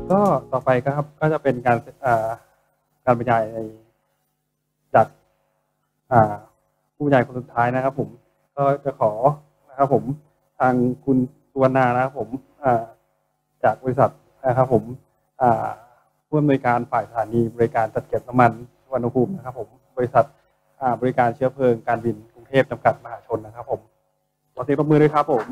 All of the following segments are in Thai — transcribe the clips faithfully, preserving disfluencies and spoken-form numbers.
ก็ต่อไปก็ครับก็จะเป็นการการบรรยายจากผู้บรรยายคนสุดท้ายนะครับผมก็จะขอนะครับผมทางคุณสุวรรณานะครับผมจากบริษัทนะครับผมผู้อำนวยการฝ่ายสถานีบริการจัดเก็บน้ำมันสุวรรณภูมินะครับผมบริษัทบริการเชื้อเพลิงการบินกรุงเทพจำกัดมหาชนนะครับผมขอเสียงปรบมือด้วยครับผม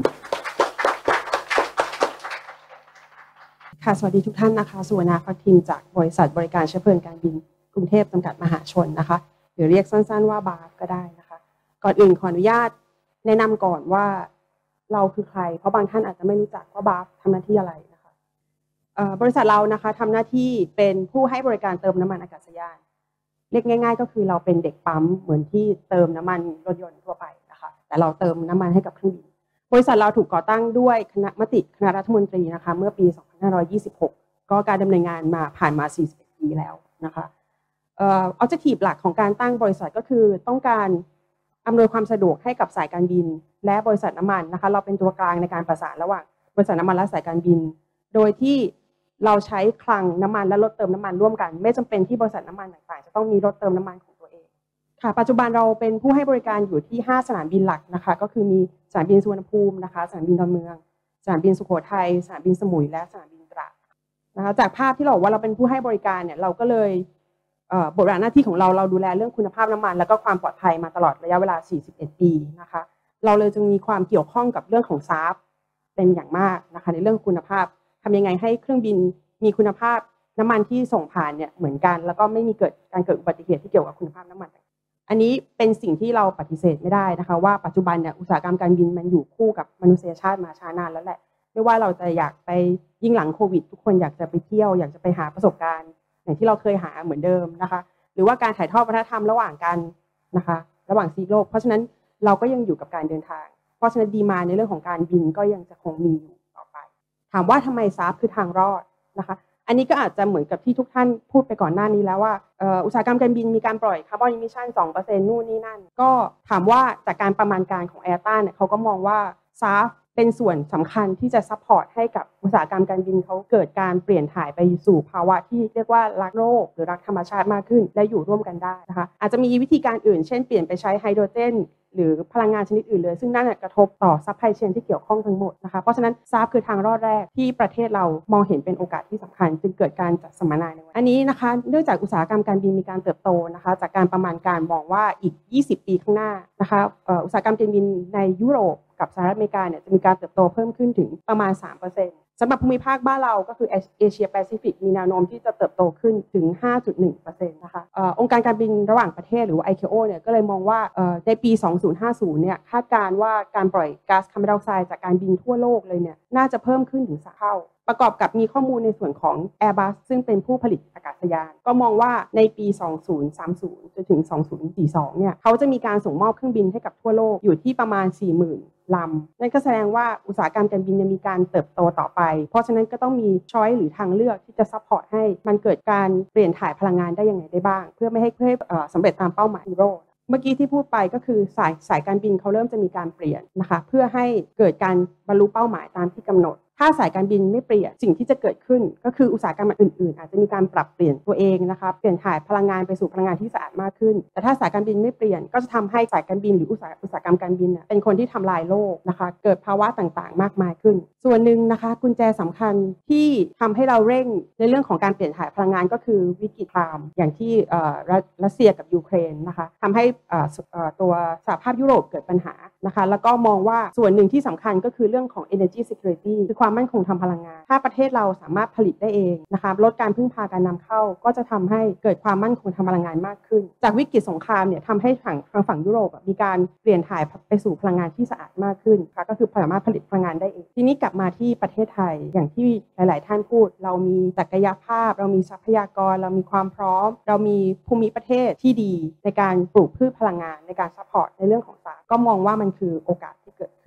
ค่ะสวัสดีทุกท่านนะคะสุวรรณาพักทิมจากบริษัทบริการเชื้อเพลิงการบินกรุงเทพจำกัดมหาชนนะคะหรือเรียกสั้นๆว่าบาร์ฟก็ได้นะคะก่อนอื่นขออนุญาตแนะนำก่อนว่าเราคือใครเพราะบางท่านอาจจะไม่รู้จักว่าบาร์ฟทำหน้าที่อะไรนะคะบริษัทเรานะคะทำหน้าที่เป็นผู้ให้บริการเติมน้ำมันอากาศยานเรียกง่ายๆก็คือเราเป็นเด็กปั๊มเหมือนที่เติมน้ำมันรถยนต์ทั่วไปนะคะแต่เราเติมน้ำมันให้กับเครื่องบินบริษัทเราถูกก่อตั้งด้วยคณะมติคณะรัฐมนตรีนะคะเมื่อปีสองพันห้าร้อยยี่สิบหกก็การดำเนินงานมาผ่านมาสี่สิบเอ็ดปีแล้วนะคะเอ่อ objective หลักของการตั้งบริษัทก็คือต้องการอำนวยความสะดวกให้กับสายการบินและบริษัทน้ำมันนะคะเราเป็นตัวกลางในการประสานระหว่างบริษัทน้ำมันและสายการบินโดยที่เราใช้คลังน้ำมันและรถเติมน้ำมันร่วมกันไม่จำเป็นที่บริษัทน้ำมันต่างๆจะต้องมีรถเติมน้ำมันของตัวเองค่ะปัจจุบันเราเป็นผู้ให้บริการอยู่ที่ห้าสนามบินหลักนะคะก็คือมีสนามบินสุวรรณภูมินะคะสนามบินดอนเมืองสนามบินสุโขทัยสนามบินสมุยและสนามบินตราดนะคะจากภาพที่เราบอกว่าเราเป็นผู้ให้บริการเนี่ยเราก็เลยบทบาทหน้าที่ของเราเราดูแลเรื่องคุณภาพน้ำมันและก็ความปลอดภัยมาตลอดระยะเวลาสี่สิบเอ็ดปีนะคะเราเลยจึงมีความเกี่ยวข้องกับเรื่องของ ซา เอ ฟ เป็นอย่างมากนะคะในเรื่องคุณภาพทำยังไงให้เครื่องบินมีคุณภาพน้ำมันที่ส่งผ่านเนี่ยเหมือนกันแล้วก็ไม่มีเกิดการเกิดอุบัติเหตุที่เกี่ยวกับคุณภาพน้ำมันอันนี้เป็นสิ่งที่เราปฏิเสธไม่ได้นะคะว่าปัจจุบันเนี่ยอุตสาหกรรมการบินมันอยู่คู่กับมนุษยชาติมาช้านานแล้วแหละไม่ว่าเราจะอยากไปยิ่งหลังโควิดทุกคนอยากจะไปเที่ยวอยากจะไปหาประสบการณ์อย่างที่เราเคยหาเหมือนเดิมนะคะหรือว่าการถ่ายทอดวัฒนธรรมระหว่างกันนะคะระหว่างซีกโลกเพราะฉะนั้นเราก็ยังอยู่กับการเดินทางเพราะฉะนั้นดีมานด์ในเรื่องของการบินก็ยังจะคงมีอยู่ต่อไปถามว่าทำไม ซา เอ ฟ คือทางรอดนะคะอันนี้ก็อาจจะเหมือนกับที่ทุกท่านพูดไปก่อนหน้านี้แล้วว่าอุตสาหกรรมการบินมีการปล่อยคาร์บอนอิมิชัน สองเปอร์เซ็นต์ นู่นนี่นั่นก็ถามว่าจากการประมาณการของแอร์ต้าเนี่ยเขาก็มองว่า ซา เอ เอฟ เป็นส่วนสำคัญที่จะซัพพอร์ตให้กับอุตสาหกรรมการบินเขาเกิดการเปลี่ยนถ่ายไปสู่ภาวะที่เรียกว่ารักโลกหรือรักธรรมชาติมากขึ้นและอยู่ร่วมกันได้นะคะอาจจะมีวิธีการอื่นเช่นเปลี่ยนไปใช้ไฮโดรเจนหรือพลังงานชนิดอื่นเลยซึ่งนั่นกระทบต่อซัพพลายเชนที่เกี่ยวข้องทั้งหมดนะคะเพราะฉะนั้น ซา เอ เอฟ คือทางรอดแรกที่ประเทศเรามองเห็นเป็นโอกาสที่สำคัญจึงเกิดการจัดสัมมนาในวันอันนี้นะคะเนื่องจากอุตสาหกรรมการบินมีการเติบโตนะคะจากการประมาณการมองว่าอีกยี่สิบปีข้างหน้านะคะอุตสาหกรรมการบินในยุโรปกับสหรัฐอเมริกาเนี่ยจะมีการเติบโตเพิ่มขึ้นถึงประมาณ สามเปอร์เซ็นต์ สำหรับภูมิภาคบ้านเราก็คือเอเชียแปซิฟิกมีแนวโน้มที่จะเติบโตขึ้นถึง ห้าจุดหนึ่งเปอร์เซ็นต์ นะคะอองค์การการบินระหว่างประเทศหรือว่า ไอ เค โอ เนี่ยก็เลยมองว่าในปีสองพันห้าสิบเนี่ยคาดการณ์ว่าการปล่อยก๊าซคาร์บอนไดออกไซด์จากการบินทั่วโลกเลยเนี่ยน่าจะเพิ่มขึ้นถึงสามเท่าประกอบกับมีข้อมูลในส่วนของ Airbus ซึ่งเป็นผู้ผลิตอากาศยานก็มองว่าในปีสองพันสามสิบจนถึงสองพันสี่สิบสองเนี่ยเขาจะมีการส่งมอบเครื่องบินให้กับทั่วโลกอยู่ที่ประมาณ สี่หมื่น ลำนั่นก็แสดงว่าอุตสาหกรรมการบินยังมีการเติบโตต่อไปเพราะฉะนั้นก็ต้องมีช้อยหรือทางเลือกที่จะซัพพอร์ตให้มันเกิดการเปลี่ยนถ่ายพลังงานได้ยังไงได้บ้างเพื่อไม่ให้เพื่อสำเร็จตามเป้าหมายซีโร่เมื่อกี้ที่พูดไปก็คือสายสายการบินเขาเริ่มจะมีการเปลี่ยนนะคะเพื่อให้เกิดการบรรลุเป้าหมายตามที่กำหนดถ้าสายการบินไม่เปลี่ยนสิ่งที่จะเกิดขึ้นก็คืออุตสาหกรรมอื่นๆอาจจะมีการปรับเปลี่ยนตัวเองนะคะเปลี่ยนถ่ายพลังงานไปสู่พลังงานที่สะอาดมากขึ้นแต่ถ้าสายการบินไม่เปลี่ยนก็จะทำให้สายการบินหรืออุตสาหอุตสาหกรรมการบินเป็นคนที่ทำลายโลกนะคะเกิดภาวะต่างๆมากมายขึ้นส่วนหนึ่งนะคะกุญแจสำคัญที่ทำให้เราเร่งในเรื่องของการเปลี่ยนถ่ายพลังงานก็คือวิกฤตครามอย่างที่รัสเซียกับยูเครนนะคะทำให้ตัวสหภาพยุโรปเกิดปัญหานะคะแล้วก็มองว่าส่วนหนึ่งที่สำคัญก็คือเรื่องของ energy security คือความมั่นคงทางพลังงานถ้าประเทศเราสามารถผลิตได้เองนะคะลดการพึ่งพาการนำเข้าก็จะทำให้เกิดความมั่นคงทางพลังงานมากขึ้นจากวิกฤตสงครามเนี่ยทำให้ฝั่งทางฝั่งยุโรปมีการเปลี่ยนถ่ายไปสู่พลังงานที่สะอาดมากขึ้นค่ะก็คือสามารถผลิตพลังงานได้เองทีนี้กลับมาที่ประเทศไทยอย่างที่หลายๆท่านพูดเรามีศักยภาพเรามีทรัพยากรเรามีความพร้อมเรามีภูมิประเทศที่ดีในการปลูกพืชพลังงานในการซัพพอร์ตในเรื่องของสาก็มองว่ามันคือโอกาสที่เกิดขึ้น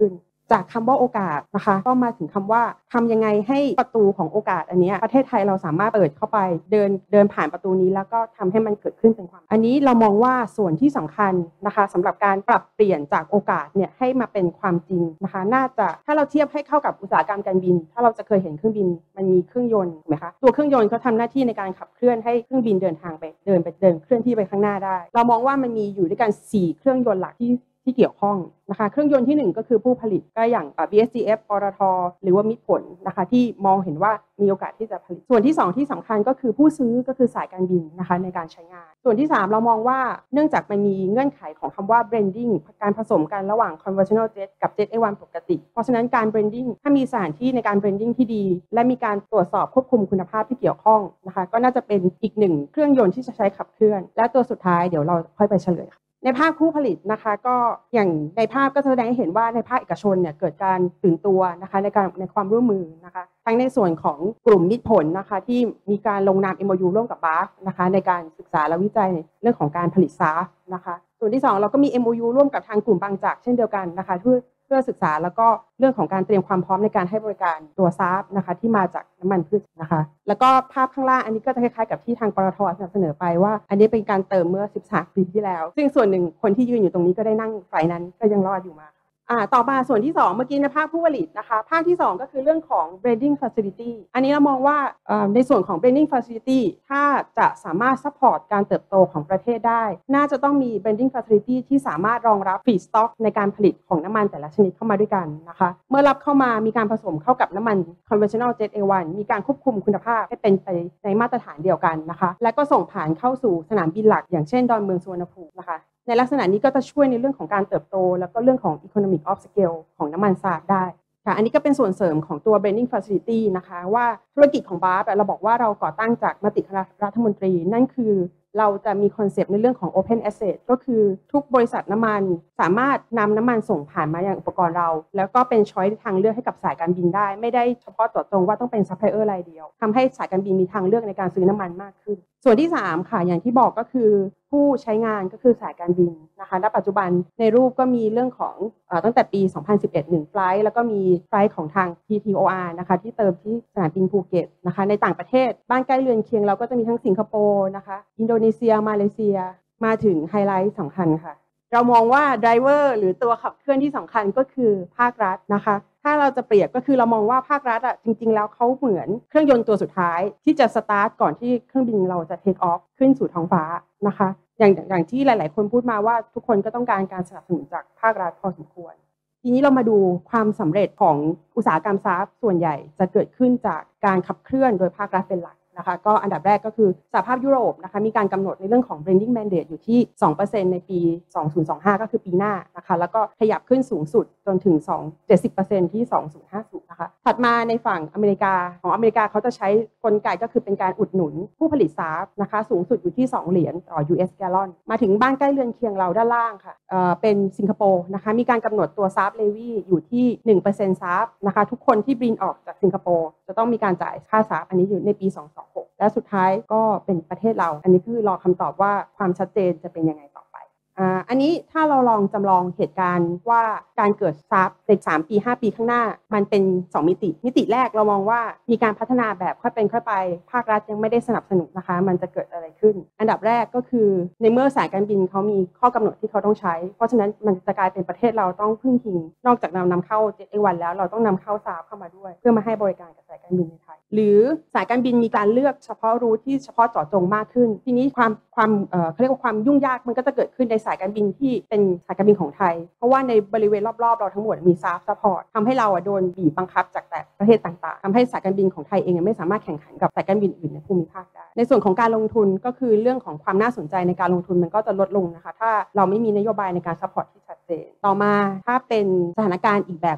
จากคำว่าโอกาสนะคะก็มาถึงคำว่าทำยังไงให้ประตูของโอกาสอันนี้ประเทศไทยเราสามารถเปิดเข้าไปเดินเดินผ่านประตูนี้แล้วก็ทำให้มันเกิดขึ้นเป็นความอันนี้เรามองว่าส่วนที่สำคัญนะคะสำหรับการปรับเปลี่ยนจากโอกาสเนี่ยให้มาเป็นความจริงนะคะน่าจะถ้าเราเทียบให้เข้ากับอุตสาหกรรมการบินถ้าเราจะเคยเห็นเครื่องบินมันมีเครื่องยนต์ถูกไหมคะตัวเครื่องยนต์เขาทำหน้าที่ในการขับเคลื่อนให้เครื่องบินเดินทางไปเดินไปเดินเคลื่อนที่ไปข้างหน้าได้เรามองว่ามันมีอยู่ด้วยกันสี่เครื่องยนต์หลักที่ที่เกี่ยวข้องนะคะเครื่องยนต์ที่หนึ่งก็คือผู้ผลิตก็อย่าง บี เอส จี เอฟ ปตท.หรือว่ามิตรผลนะคะที่มองเห็นว่ามีโอกาสที่จะผลิตส่วนที่สองที่สำคัญก็คือผู้ซื้อก็คือสายการบินนะคะในการใช้งานส่วนที่สามเรามองว่าเนื่องจากมันมีเงื่อนไขของคำว่า blending การผสมกันระหว่าง conventional jet กับ เจ็ต เอ วัน ปกติเพราะฉะนั้นการ blending ถ้ามีสถานที่ในการ blending ที่ดีและมีการตรวจสอบควบคุมคุณภาพที่เกี่ยวข้องนะคะก็น่าจะเป็นอีกหนึ่งเครื่องยนต์ที่จะใช้ขับเคลื่อนและตัวสุดท้ายเดี๋ยวเราค่อยไปเฉลยในภาคผู้ผลิตนะคะก็อย่างในภาพก็แสดงให้เห็นว่าในภาคเอกชนเนี่ยเกิดการตื่นตัวนะคะในการในความร่วมมือนะคะทั้งในส่วนของกลุ่มมิตรผลนะคะที่มีการลงนาม เอ็ม โอ ยู ร่วมกับบาฟนะคะในการศึกษาและวิจัยในเรื่องของการผลิตซาฟนะคะส่วนที่สองเราก็มี เอ็ม โอ ยู ร่วมกับทางกลุ่มบางจากเช่นเดียวกันนะคะเพื่อเพื่อศึกษาแล้วก็เรื่องของการเตรียมความพร้อมในการให้บริการตัวซาฟนะคะที่มาจากน้ำมันพืชนะคะแล้วก็ภาพข้างล่างอันนี้ก็จะคล้ายๆกับที่ทางปตท.สนับสนอไปว่าอันนี้เป็นการเติมเมื่อสิบสามปีที่แล้วซึ่งส่วนหนึ่งคนที่ยืนอยู่ตรงนี้ก็ได้นั่งไฟนั้นก็ยังรอดอยู่มาอ่าต่อมาส่วนที่สองเมื่อกี้ในภาคผู้ผลิตนะคะภาคที่สองก็คือเรื่องของ blending facility อันนี้เรามองว่าในส่วนของ blending facility ถ้าจะสามารถ support การเติบโตของประเทศได้น่าจะต้องมี blending facility ที่สามารถรองรับ feedstock ในการผลิตของน้ำมันแต่ละชนิดเข้ามาด้วยกันนะคะเมื่อรับเข้ามามีการผสมเข้ากับน้ำมัน conventional jet เอ วัน มีการควบคุมคุณภาพให้เป็นไปในมาตรฐานเดียวกันนะคะและก็ส่งผ่านเข้าสู่สนามบินหลักอย่างเช่นดอนเมืองสุวรรณภูมินะคะในลักษณะนี้ก็จะช่วยในเรื่องของการเติบโตแล้วก็เรื่องของ economic of scale ของน้ำมันซาฟได้ค่ะอันนี้ก็เป็นส่วนเสริมของตัว blending facility นะคะว่าธุรกิจของบาฟเราบอกว่าเราก่อตั้งจากมติคณะรัฐมนตรีนั่นคือเราจะมีคอนเซปต์ในเรื่องของ open asset ก็คือทุกบริษัทน้ำมันสามารถนำน้ำมันส่งผ่านมายังอุปกรณ์เราแล้วก็เป็นช้อยทางเลือกให้กับสายการบินได้ไม่ได้เฉพาะเจาะจงว่าต้องเป็นซัพพลายเออร์รายเดียวทำให้สายการบินมีทางเลือกในการซื้อน้ำมันมากขึ้นส่วนที่สามค่ะอย่างที่บอกก็คือผู้ใช้งานก็คือสายการบินนะคะณปัจจุบันในรูปก็มีเรื่องของเอ่อตั้งแต่ปีสองพันสิบเอ็ดหนึ่งไฟลท์แล้วก็มีไฟลท์ของทาง พี ที โอ อาร์ นะคะที่เติมที่สนามบินภูเก็ตนะคะในต่างประเทศบ้านใกล้เรือนเคียงเราก็จะมีทั้งสิงคโปร์นะคะอินโดนีเซียมาเลเซียมาถึงไฮไลท์สำคัญค่ะเรามองว่าไดรเวอร์หรือตัวขับเคลื่อนที่สำคัญก็คือภาครัฐนะคะถ้าเราจะเปรียบก็คือเรามองว่าภาครัฐอ่ะจริงๆแล้วเขาเหมือนเครื่องยนต์ตัวสุดท้ายที่จะสตาร์ทก่อนที่เครื่องบินเราจะเทคออฟขึ้นสู่ท้องฟ้านะคะอย่างอย่างที่หลายๆคนพูดมาว่าทุกคนก็ต้องการการสนับสนุนจากภาครัฐพอสมควรทีนี้เรามาดูความสำเร็จของอุตสาหกรรมซาฟส่วนใหญ่จะเกิดขึ้นจากการขับเคลื่อนโดยภาครัฐเป็นหลักนะคะก็อันดับแรกก็คือสหภาพยุโรปนะคะมีการกำหนดในเรื่องของ blending mandate อยู่ที่ สองเปอร์เซ็นต์ ในปีสองพันยี่สิบห้าก็คือปีหน้านะคะแล้วก็ขยับขึ้นสูงสุดจนถึงเจ็ดสิบเปอร์เซ็นต์ ที่สองพันห้าสิบนะคะถัดมาในฝั่งอเมริกาของอเมริกาเขาจะใช้กลไกก็คือเป็นการอุดหนุนผู้ผลิตซาฟนะคะสูงสุดอยู่ที่สองเหรียญต่อ ยู เอส gallon มาถึงบ้านใกล้เรือนเคียงเราด้านล่างค่ะเอ่อเป็นสิงคโปร์นะคะมีการกำหนดตัวซาฟเลวีอยู่ที่ หนึ่งเปอร์เซ็นต์ ซาฟนะคะทุกคนที่บินออกจากสิงคโปร์จะต้องมีการจ่ายค่าซาฟอันนี้อยู่ในปีสองพันยี่สิบหกและสุดท้ายก็เป็นประเทศเราอันนี้คือรอคำตอบว่าความชัดเจนจะเป็นยังไงต่อไปอ่าอันนี้ถ้าเราลองจำลองเหตุการณ์ว่าการเกิดซาฟในสามปีห้าปีข้างหน้ามันเป็นสองมิติมิติแรกเรามองว่ามีการพัฒนาแบบค่อยเป็นค่อยไปภาครัฐยังไม่ได้สนับสนุนนะคะมันจะเกิดอะไรขึ้นอันดับแรกก็คือในเมื่อสายการบินเขามีข้อกำหนดที่เขาต้องใช้เพราะฉะนั้นมันจะกลายเป็นประเทศเราต้องพึ่งพิงนอกจากเรานำเข้า เจ็ต เอ วัน แล้วเราต้องนำเข้าซาฟเข้ามาด้วยเพื่อมาให้บริการกับสายการบินในไทยหรือสายการบินมีการเลือกเฉพาะรูทที่เฉพาะเจาะจงมากขึ้นทีนี้ความความเอ่อเขาเรียกว่าความยุ่งยากมันก็จะเกิดขึ้นในสายการบินที่เป็นสายการบินของไทยเพราะว่าในบริเวณรอบๆเราทั้งหมดมีซาฟซัพพอร์ตทำให้เราโดนบีบบังคับจากแต่ประเทศต่างๆทำให้สายการบินของไทยเองไม่สามารถแข่งขันกับสายการบินอื่นในภูมิภาคได้ในส่วนของการลงทุนก็คือเรื่องของความน่าสนใจในการลงทุนมันก็จะลดลงนะคะถ้าเราไม่มีนโยบายในการซัพพอร์ตที่ชัดเจนต่อมาถ้าเป็นสถานการณ์อีกแบบนึง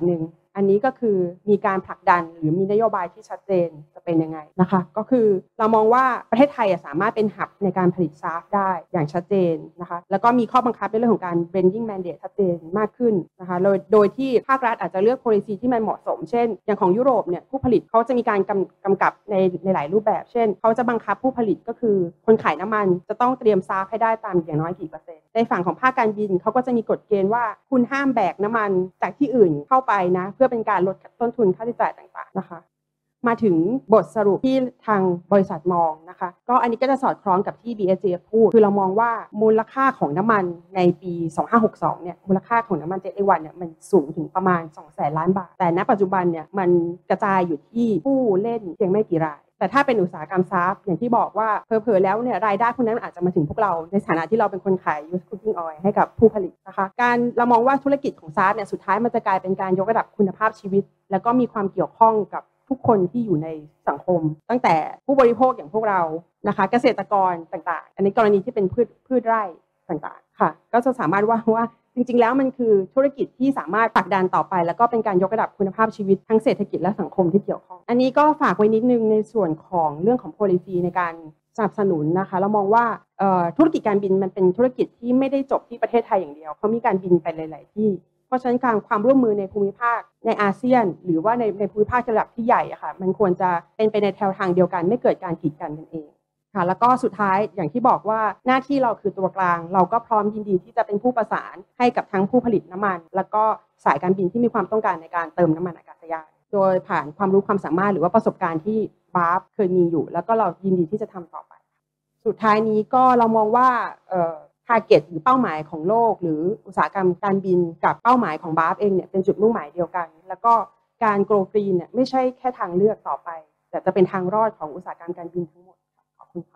อันนี้ก็คือมีการผลักดันหรือมีนโยบายที่ชัดเจนจะเป็นยังไงนะคะก็คือเรามองว่าประเทศไทยสามารถเป็นหับในการผลิตซาฟได้อย่างชัดเจนนะคะแล้วก็มีข้อบังคับในเรื่องของการ blending mandate ชัดเจนมากขึ้นนะคะโดยโดยที่ภาครัฐอาจจะเลือก policy ที่มันเหมาะสมเช่นอย่างของยุโรปเนี่ยผู้ผลิตเขาจะมีการกำกำกับในในหลายรูปแบบเช่นเขาจะบังคับผู้ผลิตก็คือคนขายน้ำมันจะต้องเตรียมซาฟให้ได้ตามอย่างน้อยกี่เปอร์เซ็นต์ในฝั่งของภาคการบินเขาก็จะมีกฎเกณฑ์ว่าคุณห้ามแบกน้ำมันจากที่อื่นเข้าไปนะเพื่อเป็นการลดต้นทุนค่าใช้จ่ายต่างๆนะคะมาถึงบทสรุปที่ทางบริษัทมองนะคะก็อันนี้ก็จะสอดคล้องกับที่ บี เอส เจ เอฟ พูดคือเรามองว่ามูลค่าของน้ำมันในปีสองพันห้าร้อยหกสิบสองเนี่ยมูลค่าของน้ำมันเจ็ต เอ วันเนี่ยมันสูงถึงประมาณสองแสนล้านบาทแต่ณปัจจุบันเนี่ยมันกระจายอยู่ที่ผู้เล่นเพียงไม่กี่รายแต่ถ้าเป็นอุตสาหกรรมซาฟอย่างที่บอกว่าเผลอๆแล้วเนี่ยรายได้พวกนั้นอาจจะมาถึงพวกเราในฐานะที่เราเป็นคนขาย used cooking oil ให้กับผู้ผลิตนะคะการเรามองว่าธุรกิจของซาฟเนี่ยสุดท้ายมันจะกลายเป็นการยกระดับคุณภาพชีวิตแล้วก็มีความเกี่ยวข้องกับทุกคนที่อยู่ในสังคมตั้งแต่ผู้บริโภคอย่างพวกเรานะคะเกษตรกรต่างๆอันนี้กรณีที่เป็นพืชพืชไร่ต่างๆค่ะก็จะสามารถว่าว่าจริงๆแล้วมันคือธุรกิจที่สามารถผลักดันต่อไปแล้วก็เป็นการยกระดับคุณภาพชีวิตทั้งเศรษฐกิจและสังคมที่เกี่ยวข้องอันนี้ก็ฝากไว้นิดนึงในส่วนของเรื่องของ policy ในการสนับสนุนนะคะเรามองว่าธุรกิจการบินมันเป็นธุรกิจที่ไม่ได้จบที่ประเทศไทยอย่างเดียวเขามีการบินไปหลายๆที่เพราะฉะนั้นการความร่วมมือในภูมิภาคในอาเซียนหรือว่าในในภูมิภาคระดับที่ใหญ่อะค่ะมันควรจะเป็นไปในแนวทางเดียวกันไม่เกิดการกีดกันกันเองค่ะแล้วก็สุดท้ายอย่างที่บอกว่าหน้าที่เราคือตัวกลางเราก็พร้อมยินดีที่จะเป็นผู้ประสานให้กับทั้งผู้ผลิตน้ำมันแล้วก็สายการบินที่มีความต้องการในการเติมน้ำมันอากาศยานโดยผ่านความรู้ความสามารถหรือว่าประสบการณ์ที่บาฟเคยมีอยู่แล้วก็เรายินดีที่จะทำต่อไปสุดท้ายนี้ก็เรามองว่าเอ่อtarget หรือเป้าหมายของโลกหรืออุตสาหกรรมการบินกับเป้าหมายของบาฟเองเนี่ยเป็นจุดมุ่งหมายเดียวกันแล้วก็การ grow green เนี่ยไม่ใช่แค่ทางเลือกต่อไปแต่จะเป็นทางรอดของอุตสาหกรรมการบินทั้งหมดขอบคุณค่ะ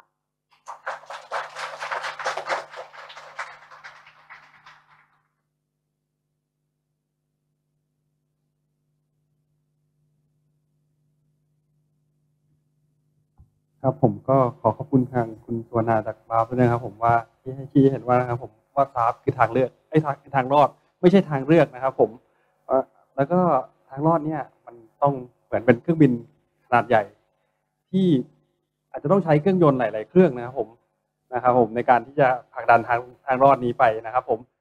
ครับผมก็ขอขอบคุณทางคุณสุวรรณาจากบาฟด้วยนะครับผมว่าที่ให้ชี้เห็นว่านะครับผมว่าซาฟคือทางเลือกไอ้ทางทางรอดไม่ใช่ทางเลือกนะครับผมแล้วก็ทางรอดเนี่ยมันต้องเหมือนเป็นเครื่องบินขนาดใหญ่ที่อาจจะต้องใช้เครื่องยนต์หลายๆเครื่องนะครับผมนะครับผมในการที่จะผลักดันทางทางรอดนี้ไปนะครับผม